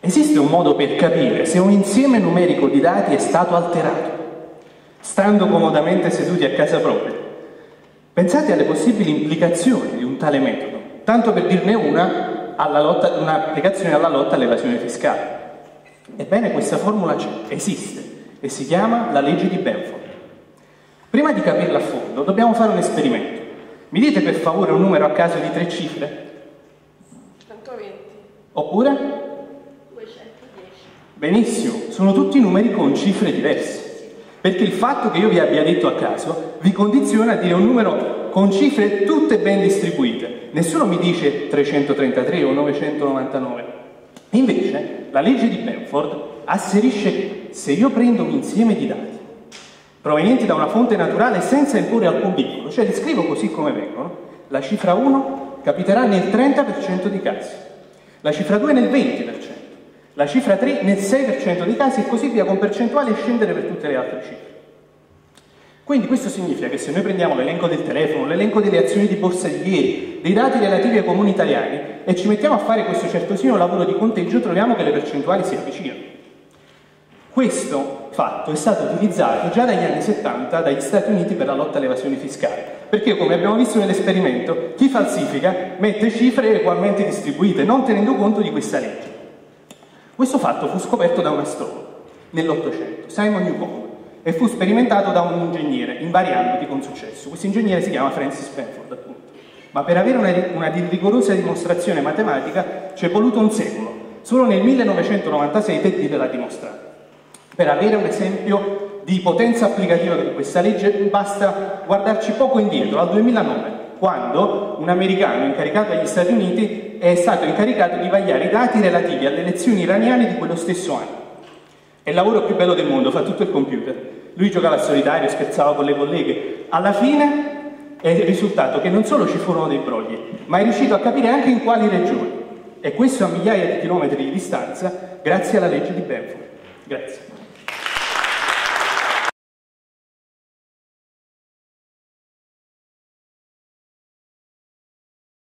Esiste un modo per capire se un insieme numerico di dati è stato alterato, stando comodamente seduti a casa propria? Pensate alle possibili implicazioni di un tale metodo, tanto per dirne un'applicazione alla lotta all'evasione fiscale. Ebbene, questa formula c'è, esiste, e si chiama la legge di Benford. Prima di capirla a fondo, dobbiamo fare un esperimento. Mi dite per favore un numero a caso di 3 cifre? 120. Oppure? 210. Benissimo, sono tutti numeri con cifre diverse. Perché il fatto che io vi abbia detto a caso vi condiziona a dire un numero con cifre tutte ben distribuite. Nessuno mi dice 333 o 999. Invece, la legge di Benford asserisce che se io prendo un insieme di dati provenienti da una fonte naturale senza imporre alcun vincolo, cioè li scrivo così come vengono, la cifra 1 capiterà nel 30% di casi, la cifra 2 nel 20%, la cifra 3 nel 6% dei casi e così via, con percentuali e scendere per tutte le altre cifre. Quindi questo significa che se noi prendiamo l'elenco del telefono, l'elenco delle azioni di borsa di ieri, dei dati relativi ai comuni italiani e ci mettiamo a fare questo certosino lavoro di conteggio, troviamo che le percentuali si avvicinano. Questo fatto è stato utilizzato già dagli anni 70 dagli Stati Uniti per la lotta all'evasione fiscale, perché come abbiamo visto nell'esperimento, chi falsifica mette cifre ugualmente distribuite, non tenendo conto di questa legge. Questo fatto fu scoperto da un astrologo nell'800, Simon Newcomb, e fu sperimentato da un ingegnere in vari ambiti con successo. Questo ingegnere si chiama Francis Benford, appunto. Ma per avere una rigorosa dimostrazione matematica ci è voluto un secolo. Solo nel 1996 Teddy l'ha dimostrato. Per avere un esempio di potenza applicativa di questa legge basta guardarci poco indietro, al 2009, quando un americano incaricato agli Stati Uniti è stato incaricato di vagliare i dati relativi alle elezioni iraniane di quello stesso anno. È il lavoro più bello del mondo, fa tutto il computer. Lui giocava al solitario, scherzava con le colleghe. Alla fine è il risultato che non solo ci furono dei brogli, ma è riuscito a capire anche in quali regioni. E questo a migliaia di chilometri di distanza, grazie alla legge di Benford. Grazie.